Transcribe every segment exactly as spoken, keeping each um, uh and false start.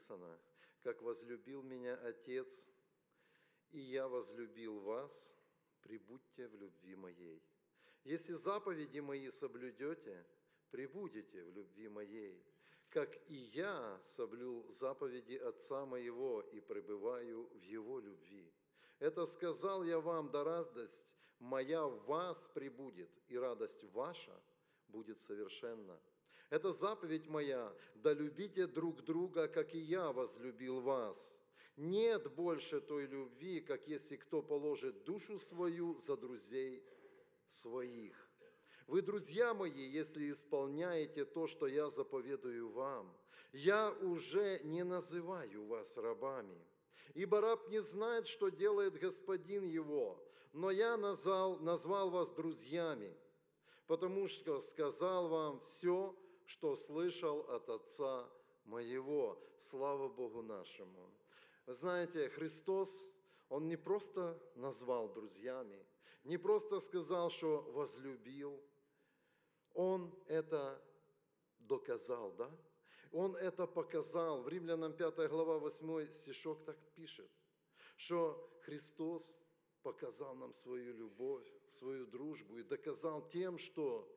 написано: «Как возлюбил меня Отец, и я возлюбил вас, пребудьте в любви моей. Если заповеди мои соблюдете, пребудете в любви моей, как и я соблюл заповеди Отца моего и пребываю в Его любви. Это сказал я вам, да радость моя в вас пребудет, и радость ваша будет совершенна. Это заповедь моя, да любите друг друга, как и я возлюбил вас. Нет больше той любви, как если кто положит душу свою за друзей своих. Вы, друзья мои, если исполняете то, что я заповедую вам, я уже не называю вас рабами, ибо раб не знает, что делает господин его, но я назвал, назвал вас друзьями, потому что сказал вам все, что слышал от Отца моего. Слава Богу нашему!» Вы знаете, Христос, Он не просто назвал друзьями, не просто сказал, что возлюбил, Он это доказал, да? Он это показал. В Римлянам пятая глава, восьмой стишок так пишет, что Христос показал нам свою любовь, свою дружбу и доказал тем, что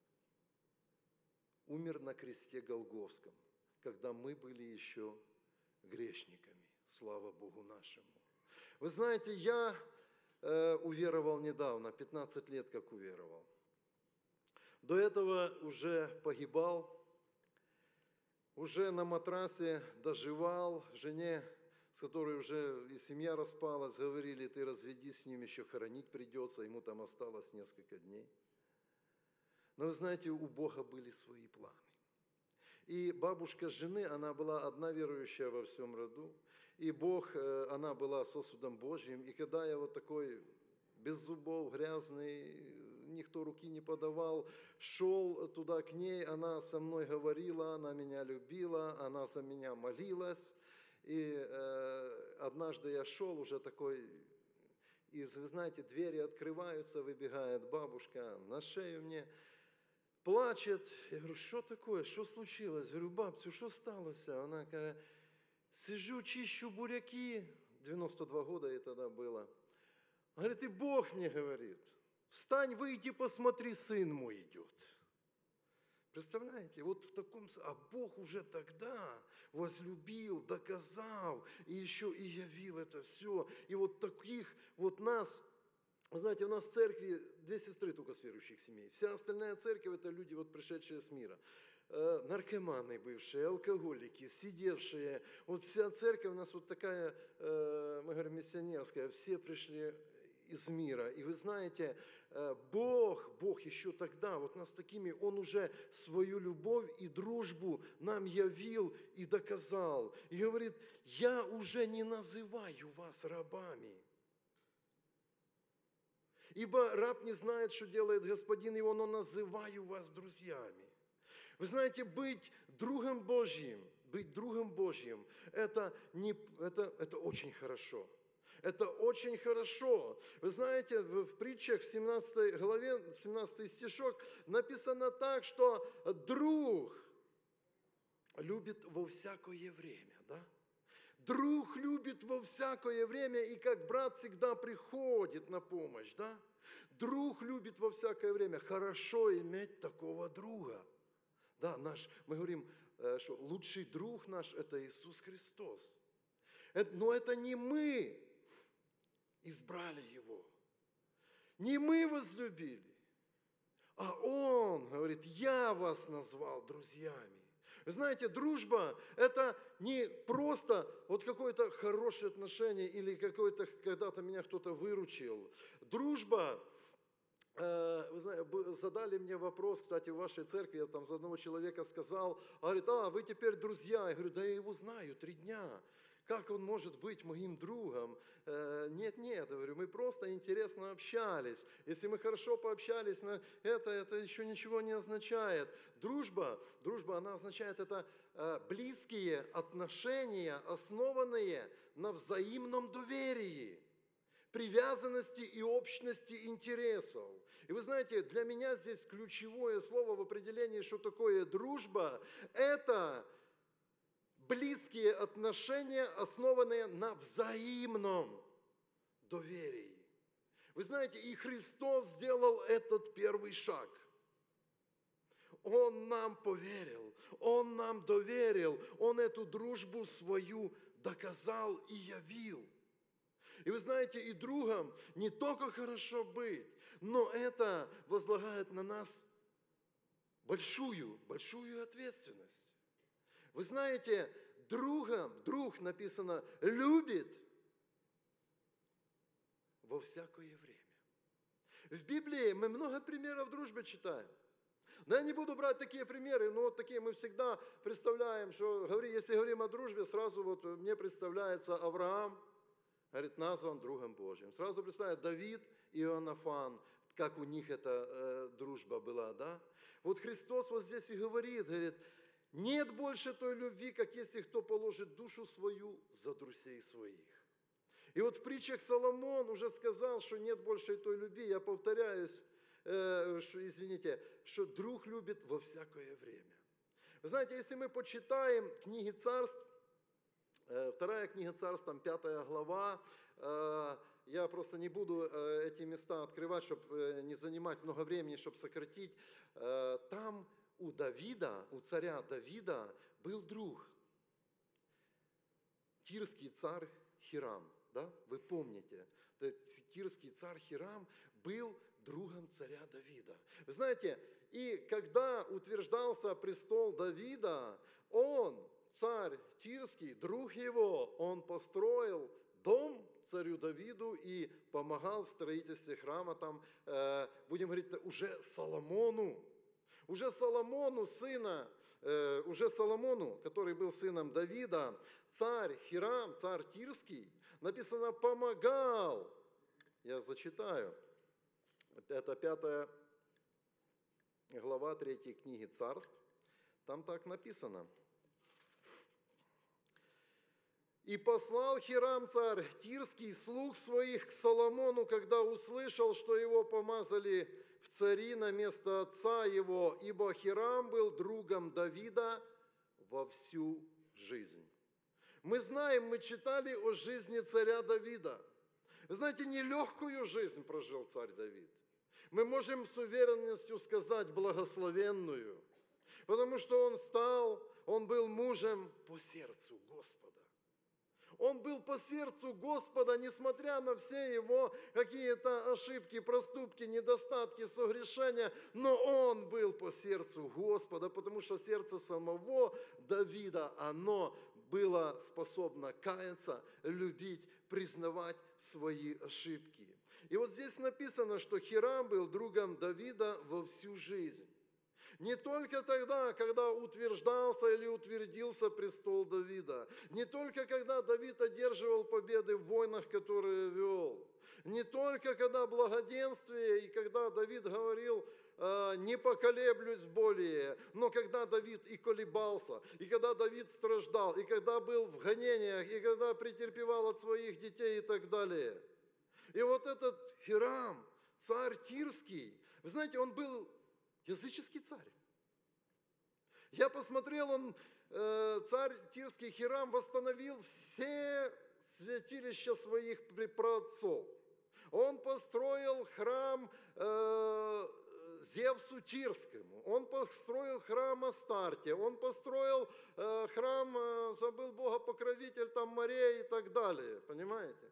умер на кресте Голгофском, когда мы были еще грешниками. Слава Богу нашему! Вы знаете, я э, уверовал недавно, пятнадцать лет как уверовал. До этого уже погибал, уже на матрасе доживал, жене, с которой уже и семья распалась, говорили: ты разведись с ним, еще хоронить придется, ему там осталось несколько дней. Но вы знаете, у Бога были свои планы. И бабушка жены, она была одна верующая во всем роду, и Бог, она была сосудом Божьим, и когда я вот такой без зубов, грязный, никто руки не подавал, шел туда к ней, она со мной говорила, она меня любила, она за меня молилась, и э, однажды я шел уже такой, и вы знаете, двери открываются, выбегает бабушка на шею мне, плачет. Я говорю: что такое, что случилось? Я говорю: бабцю, что сталось? Она говорит: сижу, чищу буряки, девяносто два года ей тогда было. Говорит: и Бог мне говорит: встань, выйди, посмотри, сын мой идет. Представляете, вот в таком... А Бог уже тогда возлюбил, доказал, и еще и явил это все. И вот таких вот нас... Вы знаете, у нас в церкви две сестры только с верующих семей. Вся остальная церковь – это люди, вот, пришедшие с мира. Э, наркоманы бывшие, алкоголики, сидевшие. Вот вся церковь у нас вот такая, э, мы говорим, миссионерская. Все пришли из мира. И вы знаете, э, Бог, Бог еще тогда, вот нас такими, Он уже свою любовь и дружбу нам явил и доказал. И говорит: я уже не называю вас рабами. Ибо раб не знает, что делает господин его, но называю вас друзьями. Вы знаете, быть другом Божьим, быть другом Божьим, это, не, это, это очень хорошо. Это очень хорошо. Вы знаете, в, в притчах в семнадцатой главе, семнадцатый стишок, написано так, что друг любит во всякое время, да? Друг любит во всякое время, и как брат всегда приходит на помощь, да? Друг любит во всякое время. Хорошо иметь такого друга. Да, наш, мы говорим, что лучший друг наш – это Иисус Христос. Но это не мы избрали Его, не мы возлюбили, а Он говорит: я вас назвал друзьями. Вы знаете, дружба – это не просто вот какое-то хорошее отношение или какое-то, когда-то меня кто-то выручил. Дружба, э, вы знаете, задали мне вопрос, кстати, в вашей церкви, я там за одного человека сказал, говорит: а, вы теперь друзья. Я говорю: да я его знаю три дня. Как он может быть моим другом? Нет, нет, говорю, мы просто интересно общались. Если мы хорошо пообщались, это, это еще ничего не означает. Дружба, дружба, она означает это близкие отношения, основанные на взаимном доверии, привязанности и общности интересов. И вы знаете, для меня здесь ключевое слово в определении, что такое дружба, это близкие отношения, основанные на взаимном доверии. Вы знаете, и Христос сделал этот первый шаг. Он нам поверил, Он нам доверил, Он эту дружбу свою доказал и явил. И вы знаете, и другом не только хорошо быть, но это возлагает на нас большую, большую ответственность. Вы знаете, другом, друг написано, любит во всякое время. В Библии мы много примеров дружбы читаем. Но я не буду брать такие примеры, но вот такие мы всегда представляем, что, если говорим о дружбе, сразу вот мне представляется Авраам, говорит, назван другом Божьим. Сразу представляет Давид и Иоаннафан, как у них эта э, дружба была, да? Вот Христос вот здесь и говорит, говорит, нет больше той любви, как если кто положит душу свою за друзей своих. И вот в притчах Соломон уже сказал, что нет больше той любви, я повторяюсь, э, что, извините, что друг любит во всякое время. Вы знаете, если мы почитаем книги Царств, э, вторая книга Царств, там пятая глава, э, я просто не буду э, эти места открывать, чтобы э, не занимать много времени, чтобы сократить, э, там у Давида, у царя Давида был друг, тирский царь Хирам. Да? Вы помните, тирский царь Хирам был другом царя Давида. Вы знаете, и когда утверждался престол Давида, он, царь тирский, друг его, он построил дом царю Давиду и помогал в строительстве храма, там, э, будем говорить, уже Соломону. Уже Соломону, сына, э, уже Соломону, который был сыном Давида, царь Хирам, царь тирский, написано, помогал. Я зачитаю. Это пятая глава третьей книги Царств. Там так написано. «И послал Хирам царь Тирский слуг своих к Соломону, когда услышал, что его помазали в цари на место отца его, ибо Хирам был другом Давида во всю жизнь». Мы знаем, мы читали о жизни царя Давида. Вы знаете, нелегкую жизнь прожил царь Давид. Мы можем с уверенностью сказать благословенную, потому что он стал, он был мужем по сердцу Господа. Он был по сердцу Господа, несмотря на все его какие-то ошибки, проступки, недостатки, согрешения, но он был по сердцу Господа, потому что сердце самого Давида, оно было способно каяться, любить, признавать свои ошибки. И вот здесь написано, что Хирам был другом Давида во всю жизнь. Не только тогда, когда утверждался или утвердился престол Давида, не только когда Давид одерживал победы в войнах, которые вел, не только когда благоденствие и когда Давид говорил, не поколеблюсь более, но когда Давид и колебался, и когда Давид страждал, и когда был в гонениях, и когда претерпевал от своих детей и так далее. И вот этот Хирам, царь Тирский, вы знаете, он был языческий царь. Я посмотрел, он, э, царь Тирский Хирам восстановил все святилища своих праотцов. Он построил храм э, Зевсу Тирскому, он построил храм Астарте, он построил э, храм, э, забыл Бога-покровитель, там морей и так далее, понимаете?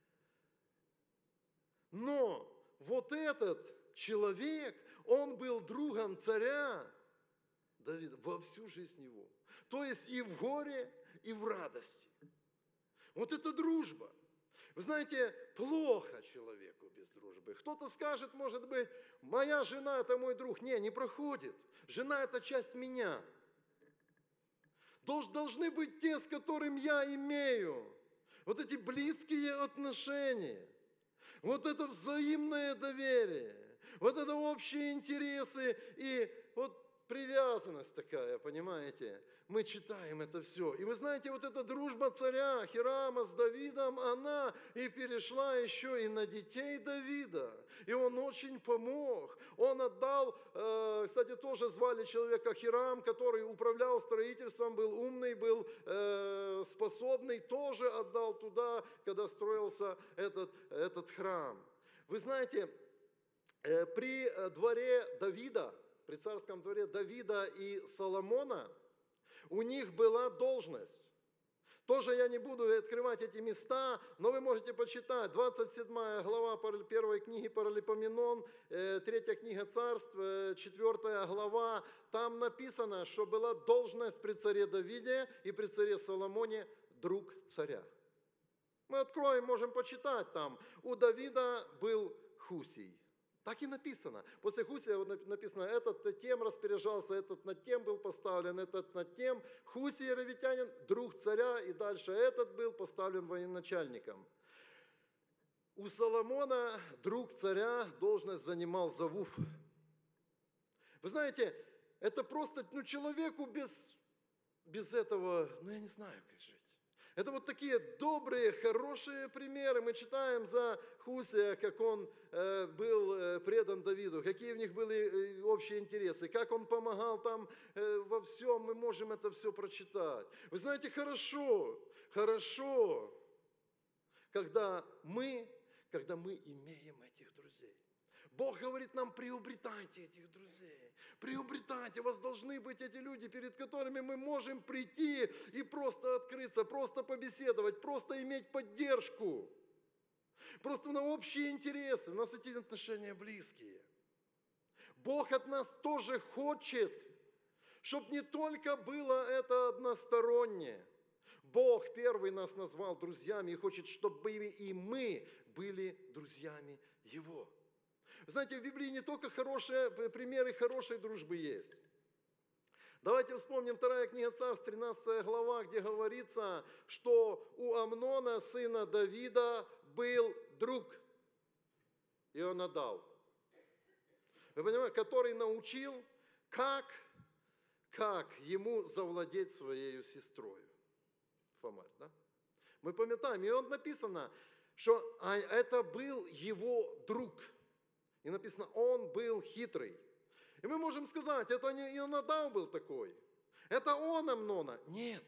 Но вот этот человек, он был другом царя Давида во всю жизнь его. То есть и в горе, и в радости. Вот это дружба. Вы знаете, плохо человеку без дружбы. Кто-то скажет, может быть, моя жена – это мой друг. Не, не проходит. Жена – это часть меня. Должны быть те, с которыми я имею. Вот эти близкие отношения. Вот это взаимное доверие. Вот это общие интересы. И вот привязанность такая, понимаете? Мы читаем это все. И вы знаете, вот эта дружба царя Хирама с Давидом, она и перешла еще и на детей Давида. И он очень помог. Он отдал, э, кстати, тоже звали человека Хирам, который управлял строительством, был умный, был э, способный, тоже отдал туда, когда строился этот, этот храм. Вы знаете, э, при дворе Давида, при царском дворе Давида и Соломона, у них была должность. Тоже я не буду открывать эти места, но вы можете почитать. двадцать седьмая глава первой книги Паралипоменон, третья книга Царств, четвёртая глава. Там написано, что была должность при царе Давиде и при царе Соломоне друг царя. Мы откроем, можем почитать там. У Давида был Хусий. Так и написано. После Хусия написано, этот над тем распоряжался, этот над тем был поставлен, этот над тем. Хусий яровитянин, друг царя, и дальше этот был поставлен военачальником. У Соломона, друг царя, должность занимал Завуф. Вы знаете, это просто, ну, человеку без, без этого, ну, я не знаю, как жить. Это вот такие добрые, хорошие примеры. Мы читаем за Хусия, как он э, был э, предан Давиду, какие у них были э, общие интересы, как он помогал там э, во всем. Мы можем это все прочитать. Вы знаете, хорошо, хорошо, когда мы, когда мы имеем этих друзей. Бог говорит нам, приобретайте этих друзей, приобретайте, у вас должны быть эти люди, перед которыми мы можем прийти и просто открыться, просто побеседовать, просто иметь поддержку, просто на общие интересы, у нас эти отношения близкие. Бог от нас тоже хочет, чтобы не только было это одностороннее. Бог первый нас назвал друзьями и хочет, чтобы и мы были друзьями Его. Знаете, в Библии не только хорошие примеры хорошей дружбы есть. Давайте вспомним вторая книга Царств, тринадцатая глава, где говорится, что у Амнона, сына Давида, был друг Ионадав. Вы понимаете, который научил, как, как ему завладеть своей сестрой. Фомарь, да? Мы помним, и он написано, что это был его друг. И написано, он был хитрый. И мы можем сказать, это не Ионадав был такой. Это он Амнона. Нет.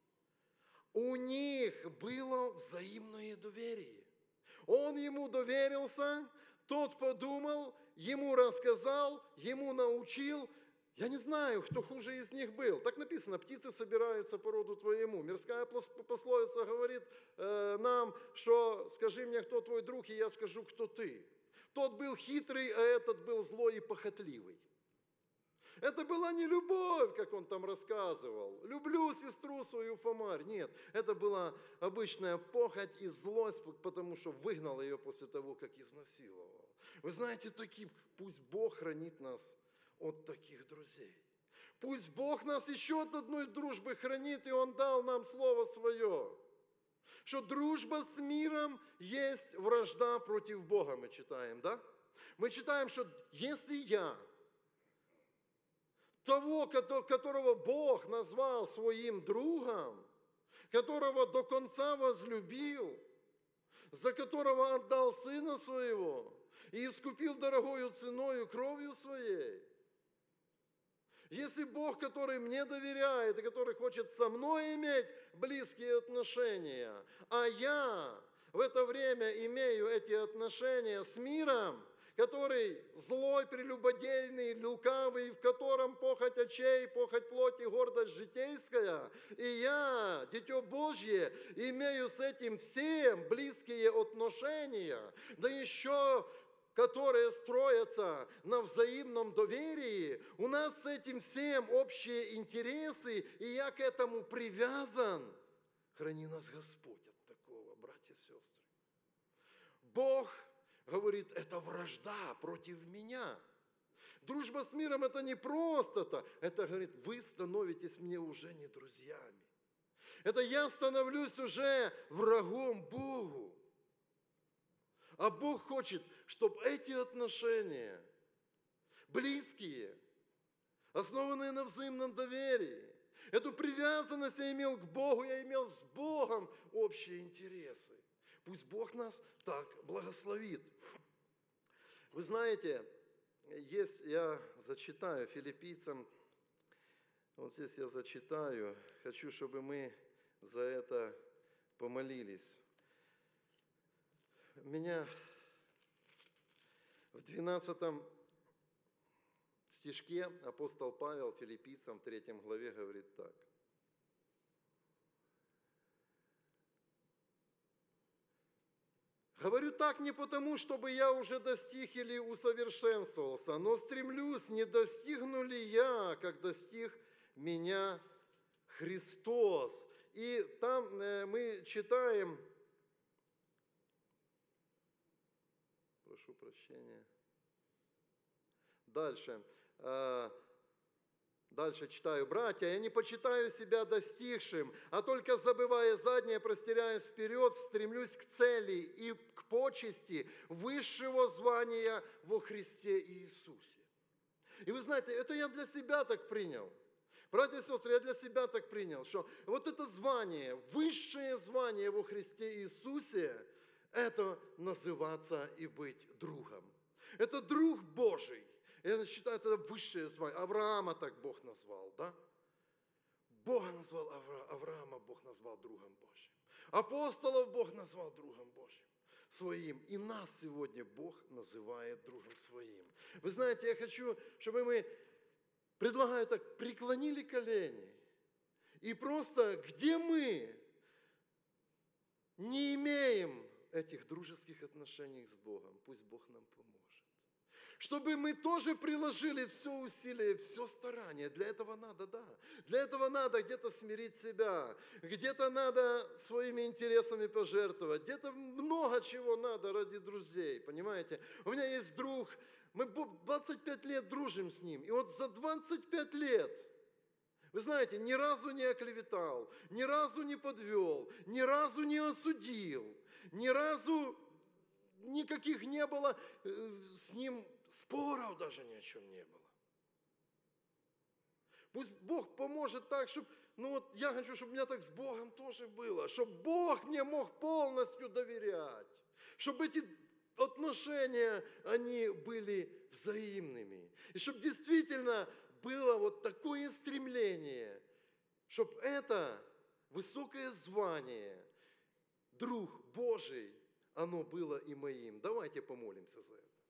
У них было взаимное доверие. Он ему доверился, тот подумал, ему рассказал, ему научил. Я не знаю, кто хуже из них был. Так написано, птицы собираются по роду твоему. Мирская пословица говорит э, нам, что скажи мне, кто твой друг, и я скажу, кто ты. Тот был хитрый, а этот был злой и похотливый. Это была не любовь, как он там рассказывал. Люблю сестру свою Фомарь. Нет, это была обычная похоть и злость, потому что выгнал ее после того, как изнасиловал. Вы знаете, такие, пусть Бог хранит нас от таких друзей. Пусть Бог нас еще от одной дружбы хранит, и Он дал нам Слово Свое. Что дружба с миром есть вражда против Бога, мы читаем, да? Мы читаем, что если я, того, которого Бог назвал своим другом, которого до конца возлюбил, за которого отдал Сына Своего и искупил дорогою ценою кровью Своей, если Бог, который мне доверяет и который хочет со мной иметь близкие отношения, а я в это время имею эти отношения с миром, который злой, прелюбодейный, лукавый, в котором похоть очей, похоть плоти, гордость житейская, и я, Дитё Божье, имею с этим всем близкие отношения, да еще которые строятся на взаимном доверии, у нас с этим всем общие интересы, и я к этому привязан. Храни нас Господь от такого, братья и сестры. Бог говорит, это вражда против меня. Дружба с миром это не просто-то, это говорит, вы становитесь мне уже не друзьями. Это я становлюсь уже врагом Богу. А Бог хочет, чтобы эти отношения, близкие, основанные на взаимном доверии. Эту привязанность я имел к Богу, я имел с Богом общие интересы. Пусть Бог нас так благословит. Вы знаете, есть, я зачитаю филиппийцам, вот здесь я зачитаю, хочу, чтобы мы за это помолились. Меня в двенадцатом стишке апостол Павел филиппийцам в третьей главе говорит так. Говорю так не потому, чтобы я уже достиг или усовершенствовался, но стремлюсь, не достигну ли я, как достиг меня Христос. И там мы читаем, прошу прощения, дальше, дальше читаю. «Братья, я не почитаю себя достигшим, а только забывая заднее, простираясь вперед, стремлюсь к цели и к почести высшего звания во Христе Иисусе». И вы знаете, это я для себя так принял. Братья и сестры, я для себя так принял, что вот это звание, высшее звание во Христе Иисусе, это называться и быть другом. Это друг Божий. Я считаю, это высшее звание. Авраама так Бог назвал, да? Бога назвал Авра... Авраама, Бог назвал другом Божьим. Апостолов Бог назвал другом Божьим своим. И нас сегодня Бог называет другом своим. Вы знаете, я хочу, чтобы мы, предлагаю так, преклонили колени. И просто, где мы не имеем этих дружеских отношений с Богом, пусть Бог нам поможет. Чтобы мы тоже приложили все усилие, все старание. Для этого надо, да. Для этого надо где-то смирить себя, где-то надо своими интересами пожертвовать, где-то много чего надо ради друзей, понимаете. У меня есть друг, мы двадцать пять лет дружим с ним, и вот за двадцать пять лет, вы знаете, ни разу не оклеветал, ни разу не подвел, ни разу не осудил, ни разу никаких не было с ним споров, даже ни о чем не было. Пусть Бог поможет так, чтобы, ну вот я хочу, чтобы у меня так с Богом тоже было, чтобы Бог мне мог полностью доверять, чтобы эти отношения, они были взаимными. И чтобы действительно было вот такое стремление, чтобы это высокое звание, друг Божий, оно было и моим. Давайте помолимся за это.